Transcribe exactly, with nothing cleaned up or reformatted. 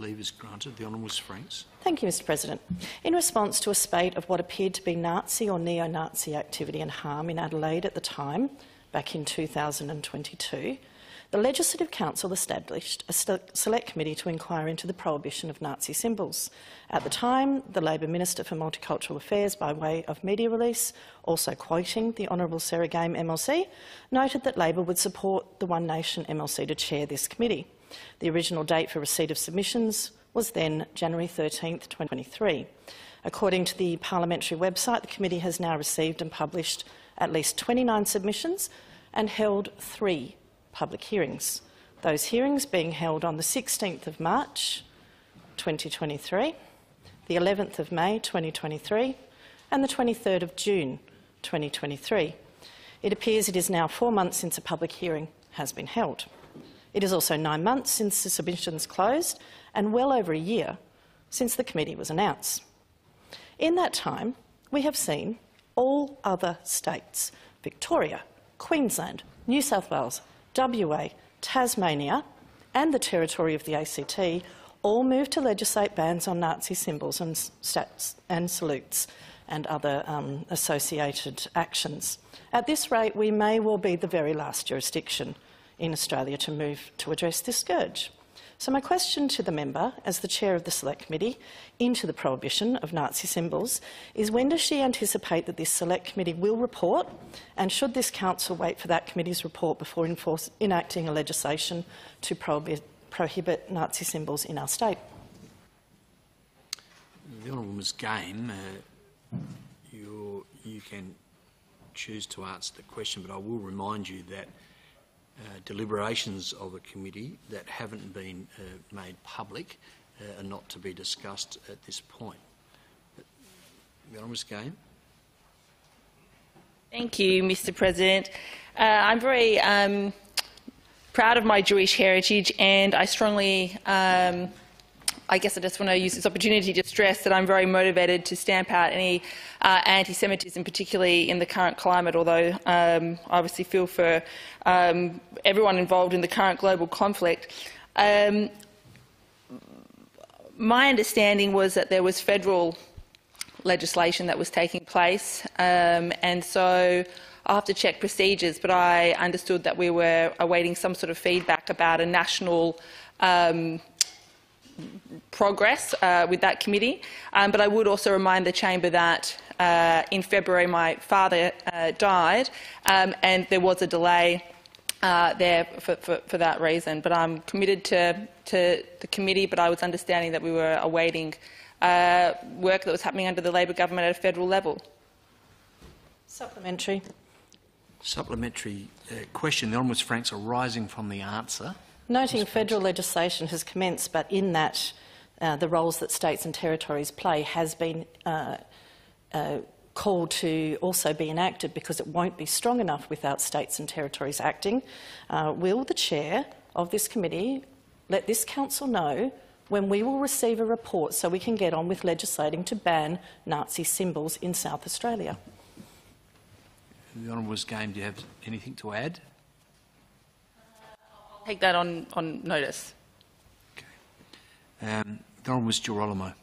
leave is granted. The Honourable Franks. Thank you, Mister President. In response to a spate of what appeared to be Nazi or neo-Nazi activity and harm in Adelaide at the time, back in two thousand twenty-two, the Legislative Council established a select committee to inquire into the prohibition of Nazi symbols. At the time, the Labor Minister for Multicultural Affairs, by way of media release, also quoting the Honourable Sarah Game M L C, noted that Labor would support the One Nation M L C to chair this committee. The original date for receipt of submissions was then January thirteenth, twenty twenty-three. According to the parliamentary website, the committee has now received and published at least twenty-nine submissions and held three public hearings, those hearings being held on the sixteenth of March twenty twenty-three, the eleventh of May twenty twenty-three and the twenty-third of June twenty twenty-three. It appears it is now four months since a public hearing has been held. It is also nine months since the submissions closed and well over a year since the committee was announced. In that time, we have seen all other states, Victoria, Queensland, New South Wales, W A, Tasmania and the territory of the A C T all moved to legislate bans on Nazi symbols and, stats and salutes and other um, associated actions. At this rate, we may well be the very last jurisdiction in Australia to move to address this scourge. So my question to the member, as the chair of the Select Committee into the prohibition of Nazi symbols, is when does she anticipate that this Select Committee will report, and should this council wait for that committee's report before enforce, enacting a legislation to prohibit, prohibit Nazi symbols in our state? The Honourable Miz Game, uh, you can choose to answer the question, but I will remind you that Uh, deliberations of a committee that haven't been uh, made public uh, are not to be discussed at this point. But, the Honourable Game. Thank you, Mister President. Uh, I'm very um, proud of my Jewish heritage, and I strongly, um, I guess I just want to use this opportunity to stress that I'm very motivated to stamp out any uh, anti-Semitism, particularly in the current climate, although um, I obviously feel for um, everyone involved in the current global conflict. Um, my understanding was that there was federal legislation that was taking place, um, and so I'll have to check procedures, but I understood that we were awaiting some sort of feedback about a national um, progress uh, with that committee. Um, but I would also remind the chamber that uh, in February my father uh, died, um, and there was a delay uh, there for, for, for that reason. But I'm committed to, to the committee, but I was understanding that we were awaiting uh, work that was happening under the Labor government at a federal level. Supplementary. Supplementary uh, question. The Honourable Franks arising from the answer. Noting federal legislation has commenced, but in that uh, the roles that states and territories play has been uh, uh, called to also be enacted because it won't be strong enough without states and territories acting. Uh, will the chair of this committee let this council know when we will receive a report so we can get on with legislating to ban Nazi symbols in South Australia? The Honourable Game, do you have anything to add? Take that on, on notice. Okay. Um, the Honourable Girolamo.